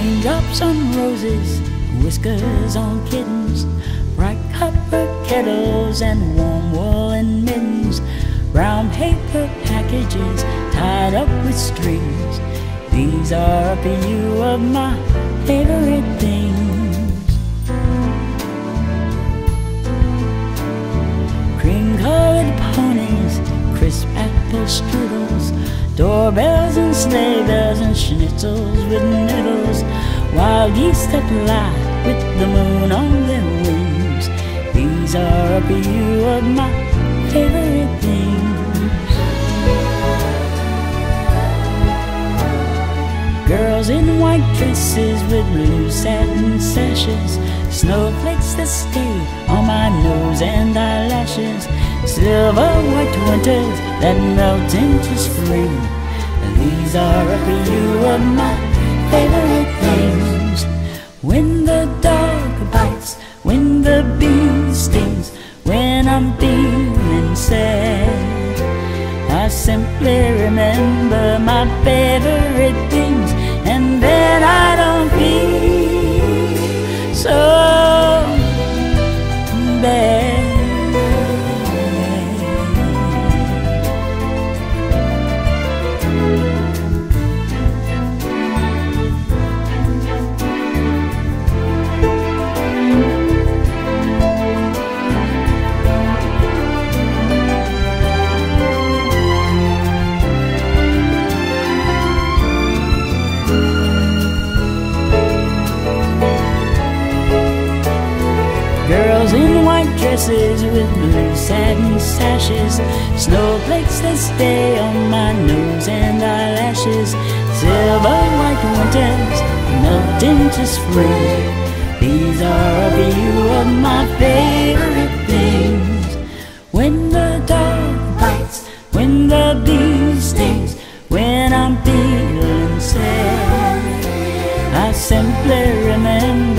Raindrops on roses, whiskers on kittens, bright copper kettles and warm woolen mittens, brown paper packages tied up with strings. These are a few of my favorite things. Cream-colored ponies, crisp apple strudels, doorbells and sleigh bells and schnitzels with noodles, wild geese that fly with the moon on their wings. These are a few of my favorite things. Girls in white dresses with blue satin sashes, snowflakes that stay on my nose and eyelashes, silver white winters that melt into spring. These are a few of my favorite things. When the dog bites, when the bee stings, when I'm feeling sad, I simply remember my favorite things, and then I don't feel so bad. Girls in white dresses with blue satin sashes, snowflakes that stay on my nose and eyelashes, silver white winters melt into spring. These are a few of my favorite things. When the dog bites, when the bee stings, when I'm feeling sad, I simply remember